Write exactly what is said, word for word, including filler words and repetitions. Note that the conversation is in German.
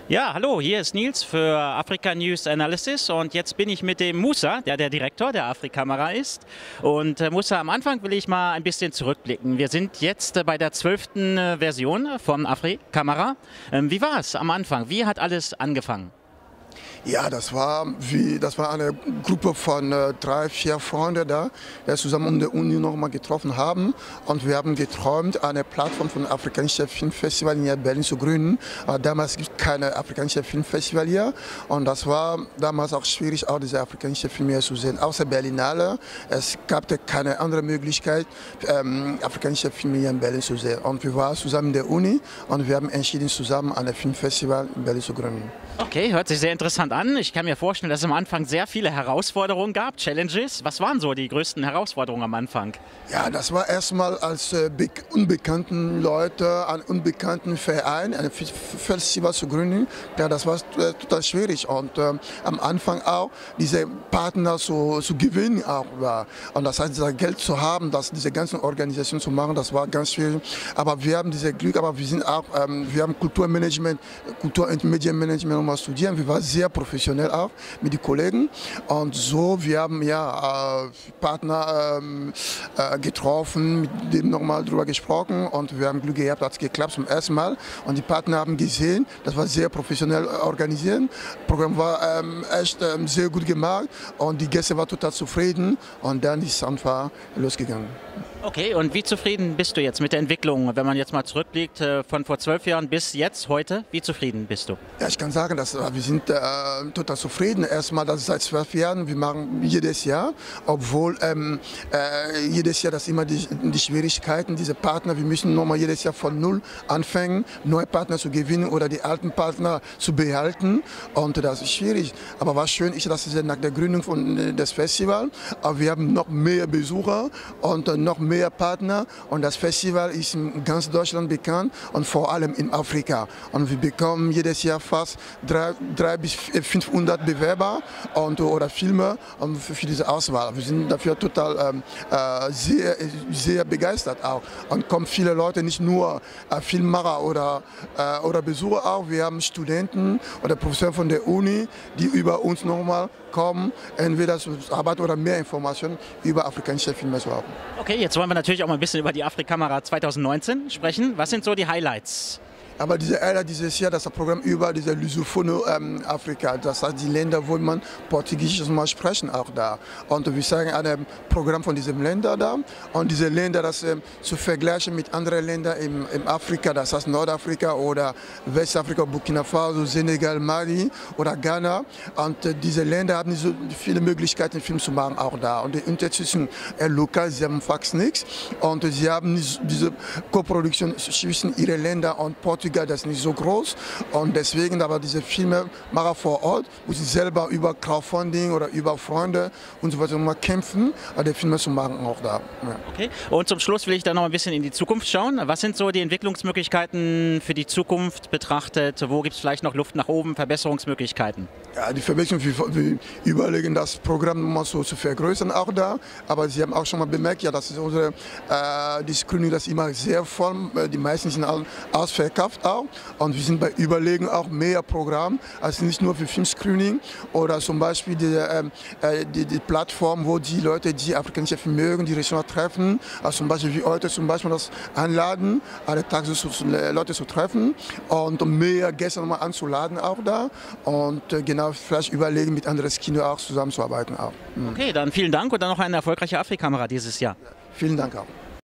Ja, hallo, hier ist Nils für Africa News Analysis und jetzt bin ich mit dem Musa, der der Direktor der Afrikamera ist. Und äh, Musa, am Anfang will ich mal ein bisschen zurückblicken. Wir sind jetzt äh, bei der zwölften Äh, Version von Afrikamera. Ähm, wie war es am Anfang? Wie hat alles angefangen? Ja, das war, wie, das war eine Gruppe von äh, drei, vier Freunden da, die zusammen um die Uni nochmal getroffen haben. Und wir haben geträumt, eine Plattform von afrikanischen Filmfestival hier in Berlin zu gründen. Aber damals gibt es keine afrikanische Filmfestival hier. Und das war damals auch schwierig, auch diese afrikanischen Filme hier zu sehen. Außer Berlinale. Es gab keine andere Möglichkeit, ähm, afrikanische Filme hier in Berlin zu sehen. Und wir waren zusammen in der Uni und wir haben entschieden, zusammen ein Filmfestival in Berlin zu gründen. Okay, hört sich sehr interessant an. Ich kann mir vorstellen, dass es am Anfang sehr viele Herausforderungen gab, Challenges. Was waren so die größten Herausforderungen am Anfang? Ja, das war erstmal als äh, unbekannten Leute, einen unbekannten Verein, ein Festival zu gründen. Ja, das war äh, total schwierig und äh, am Anfang auch diese Partner zu, zu gewinnen auch war. Und das heißt, das Geld zu haben, das, diese ganzen Organisationen zu machen, das war ganz schwierig. Aber wir haben dieses Glück, aber wir sind auch, ähm, wir haben Kulturmanagement, Kultur- und Medienmanagement mal studieren. Wir waren sehr professionell auch mit den Kollegen und so, wir haben ja äh, Partner ähm, äh, getroffen, mit dem nochmal drüber gesprochen und wir haben Glück gehabt, hat es geklappt zum ersten Mal und die Partner haben gesehen, das war sehr professionell organisiert. Das Programm war ähm, echt ähm, sehr gut gemacht und die Gäste waren total zufrieden und dann ist es einfach losgegangen. Okay, und wie zufrieden bist du jetzt mit der Entwicklung, wenn man jetzt mal zurückblickt, äh, von vor zwölf Jahren bis jetzt, heute? Wie zufrieden bist du? Ja, ich kann sagen, dass wir sind äh, total zufrieden. Erstmal, dass seit zwölf Jahren, wir machen jedes Jahr, obwohl ähm, äh, jedes Jahr das immer die, die Schwierigkeiten, diese Partner, wir müssen nochmal jedes Jahr von null anfangen, neue Partner zu gewinnen oder die alten Partner zu behalten und das ist schwierig. Aber was schön ist, dass nach der Gründung von, äh, des Festivals, aber wir haben noch mehr Besucher und äh, noch mehr mehr Partner und das Festival ist in ganz Deutschland bekannt und vor allem in Afrika. Und wir bekommen jedes Jahr fast dreihundert bis fünfhundert Bewerber und, oder Filme und für, für diese Auswahl. Wir sind dafür total ähm, äh, sehr, sehr begeistert auch. Und kommen viele Leute, nicht nur äh, Filmemacher oder, äh, oder Besucher auch, wir haben Studenten oder Professoren von der Uni, die über uns nochmal kommen, entweder zur Arbeit oder mehr Informationen über afrikanische Filme zu haben. Okay, jetzt wollen wir natürlich auch mal ein bisschen über die Afrikamera zwanzig neunzehn sprechen. Was sind so die Highlights? Aber diese Erde dieses Jahr, das Programm über diese Lusophone ähm, Afrika, das heißt die Länder, wo man Portugiesisch mal sprechen, auch da. Und wir sagen ein Programm von diesen Ländern da. Und diese Länder, das ähm, zu vergleichen mit anderen Ländern im, im Afrika, das heißt Nordafrika oder Westafrika, Burkina Faso, Senegal, Mali oder Ghana. Und äh, diese Länder haben nicht so viele Möglichkeiten, Film zu machen, auch da. Und die Unterstützung äh, lokal, sie haben fast nichts. Und äh, sie haben nicht diese Koproduktion zwischen ihren Ländern und Portugal. Das ist nicht so groß und deswegen aber diese Filmemacher vor Ort, wo sie selber über Crowdfunding oder über Freunde und so weiter mal kämpfen, die Filme zu machen auch da. Ja. Okay. Und zum Schluss will ich dann noch ein bisschen in die Zukunft schauen. Was sind so die Entwicklungsmöglichkeiten für die Zukunft betrachtet? Wo gibt es vielleicht noch Luft nach oben, Verbesserungsmöglichkeiten? Ja, die Verbesserung, wir, wir überlegen, das Programm mal so zu vergrößern auch da, aber Sie haben auch schon mal bemerkt, ja, das ist unsere äh, die Screening, das ist immer sehr voll, die meisten sind ausverkauft. Auch. Und wir sind bei Überlegen auch mehr Programm, also nicht nur für Filmscreening oder zum Beispiel die, äh, die, die Plattform, wo die Leute, die afrikanische Filme mögen, die Restaurant treffen, also zum Beispiel wie heute zum Beispiel das einladen, alle Tage so, so, Leute zu treffen und mehr Gäste nochmal anzuladen auch da und äh, genau vielleicht überlegen, mit anderen Kino auch zusammenzuarbeiten auch. Mhm. Okay, dann vielen Dank und dann noch eine erfolgreiche Afrikamera dieses Jahr. Vielen Dank auch.